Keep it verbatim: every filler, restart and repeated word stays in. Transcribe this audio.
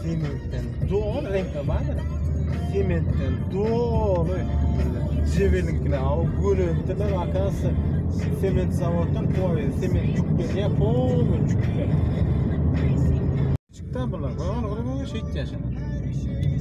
sementten dolu renkte vardır. Sementten dolu. Cebelinkine o gülüntüler akası. Sement zavoddan koyuyor. Sement yükleri pol yükleri. Çıktı bunlar. Bana oraya şey yaşanır.